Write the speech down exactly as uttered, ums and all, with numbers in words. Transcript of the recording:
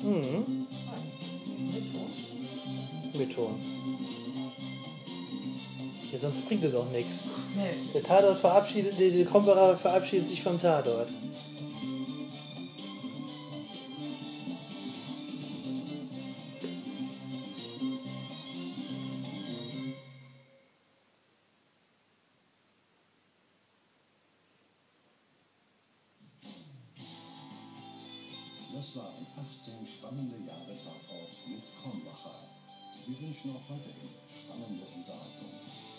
Mhm. Mit Ton? Mit Ton. Ja, sonst bringt es doch nichts. Nee. Der Tatort verabschiedet, die, die Krombacher verabschiedet sich vom Tatort. Das waren achtzehn spannende Jahre Tatort mit Krombacher. Wir wünschen auch weiterhin spannende Unterhaltung.